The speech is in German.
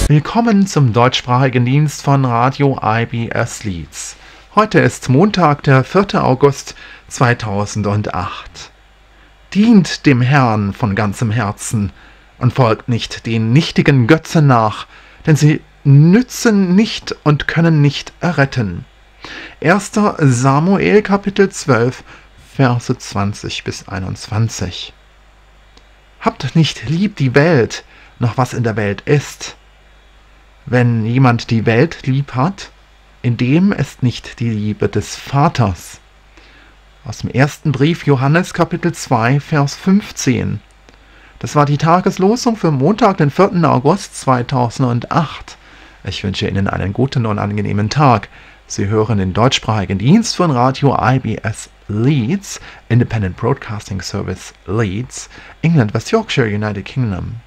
Willkommen zum deutschsprachigen Dienst von Radio IBS Leeds. Heute ist Montag, der 4. August 2008. Dient dem Herrn von ganzem Herzen und folgt nicht den nichtigen Götzen nach, denn sie nützen nicht und können nicht erretten. 1. Samuel Kapitel 12, Verse 20 bis 21. Habt nicht lieb die Welt, noch was in der Welt ist. Wenn jemand die Welt lieb hat, in dem ist nicht die Liebe des Vaters. Aus dem ersten Brief Johannes Kapitel 2, Vers 15. Das war die Tageslosung für Montag, den 4. August 2008. Ich wünsche Ihnen einen guten und angenehmen Tag. Sie hören den deutschsprachigen Dienst von Radio IBS Leeds, Independent Broadcasting Service Leeds, England, West Yorkshire, United Kingdom.